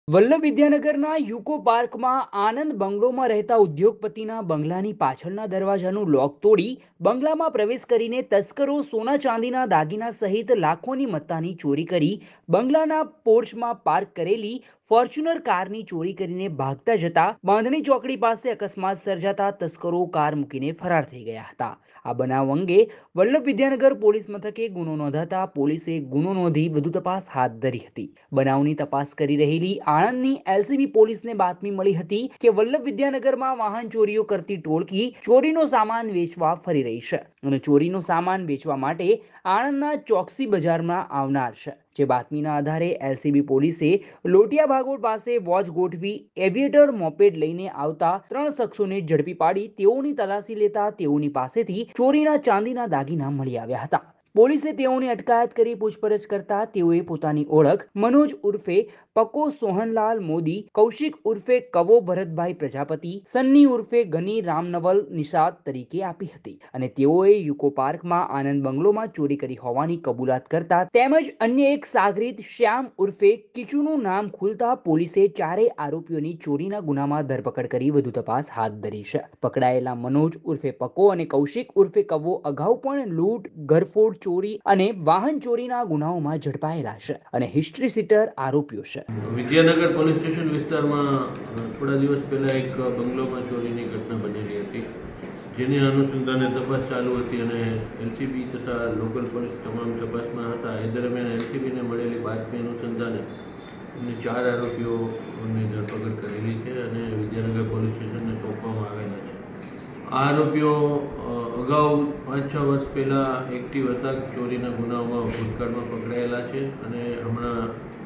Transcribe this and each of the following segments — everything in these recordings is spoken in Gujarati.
વલ્લભ વિદ્યાનગરના યુકો પાર્કમાં આનંદ બંગલોમાં રહેતા ઉદ્યોગપતિના બંગલાની પાછળના દરવાજાનું લોક તોડી બંગલામાં પ્રવેશ કરીને તસ્કરો સોના ચાંદીના દાગીના સહિત લાખોની મત્તાની ચોરી કરી બંગલાના પોર્ચમાં પાર્ક કરેલી ફોર્ચ્યુનર કારની ચોરી કરીને ભાગતા જતા બાંધણી ચોકડી પાસે અકસ્માત સર્જાતા તસ્કરો કાર મૂકીને ફરાર થઈ ગયા હતા। આ બનાવ અંગે વલ્લભ વિદ્યાનગર પોલીસ મથકે ગુનો નોંધાતા પોલીસે ગુનો નોંધી વધુ તપાસ હાથ ધરી હતી। બનાવની તપાસ કરી રહેલી આણંદની એલસીબી પોલીસને બાતમી મળી હતી કે વલ્લભ વિદ્યાનગરમાં વાહન ચોરીઓ કરતી ટોળકી ચોરીનો સામાન વેચવા ફરી રહી છે અને ચોરીનો સામાન વેચવા માટે આણંદના ચોકસી બજારમાં આવનાર છે। જે બાતમીના આધારે એલસીબી પોલીસે લોટિયા ભાગોળ પાસે વોચ ગોઠવી એવિએટર મોપેડ લઈને આવતા 3 શખ્સોને ઝડપી પાડી તેઓની તલાશી લેતા તેઓની પાસેથી ચોરીના ચાંદીના દાગીના મળી આવ્યા હતા। પોલીસે તેઓની અટકાયત કરી પૂછપરછ કરતા તેઓએ પોતાની ઓળખ મનોજ ઉર્ફે પકો સોહનલાલ મોદી, કૌશિક ઉર્ફે કવો ભરતભાઈ પ્રજાપતિ, સન્ની ઉર્ફે ગની રામનવલ નિષાદ તરીકે આપી હતી અને તેઓએ યુકો પાર્કમાં આનંદ બંગલોમાં ચોરી કરી હોવાની કબૂલાત કરતા તેમજ અન્ય એક સાગરીત શ્યામ ઉર્ફે કિચુનું નામ ખુલતા પોલીસે ચારેય આરોપીઓની ચોરીના ગુનામાં ધરપકડ કરી વધુ તપાસ હાથ ધરી છે। પકડાયેલા મનોજ ઉર્ફે પકો અને કૌશિક ઉર્ફે કવો અગાઉ પણ લૂંટ, ઘરફોડ, ચોરી અને વાહન ચોરીના ગુનાઓમાં ઝડપાયેલા છે અને હિસ્ટ્રી સીટર આરોપીઓ છે। વિદ્યાનગર પોલીસ સ્ટેશન વિસ્તારમાં થોડા દિવસ પહેલા એક બંગલોમાં ચોરીની ઘટના બનેલી હતી, જેને અનુસંધાને તપાસ ચાલુ હતી અને એલસીબી તથા લોકલ પોલીસ તમામ તપાસમાં હતા। એ દરમિયાન એલસીબીને મળેલી બાતમી અનુસંધાને 4 આરોપીઓની ધરપકડ કરેલી છે અને વિદ્યાનગર પોલીસ સ્ટેશનને સોંપવામાં આવેલા છે। આ આરોપીઓ અગાઉ 5-6 વર્ષ પહેલાં એક્ટિવ હતા, ચોરીના ગુનાઓમાં ભૂતકાળમાં પકડાયેલા છે અને હમણાં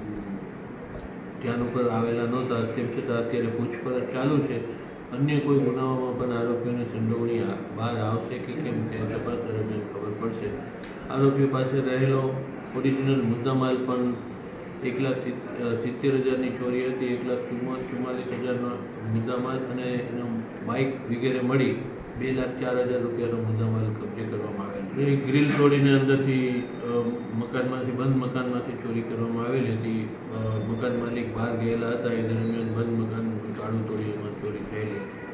ધ્યાન ઉપર આવેલા નહોતા, તેમ છતાં અત્યારે પૂછપરછ ચાલુ છે। અન્ય કોઈ ગુનાઓમાં પણ આરોપીઓની સંડોવણી બહાર આવશે કે કેમ તે તપાસ દરમિયાન ખબર પડશે। આરોપીઓ પાસે રહેલો ઓરિજિનલ મુદ્દામાલ પણ 1,70,000ની ચોરી હતી, 1,44,000નો મુદ્દામાલ અને એનો બાઇક વગેરે મળી 2,04,000 રૂપિયાનો મુદ્દામાલ કબજે કરવામાં આવેલ છે। ગ્રીલ તોડીને અંદરથી બંધ મકાનમાંથી ચોરી કરવામાં આવેલી હતી। મકાન માલિક બહાર ગયેલા હતા, એ દરમિયાન બંધ મકાન તાળું તોડી એમાં ચોરી થયેલી હતી।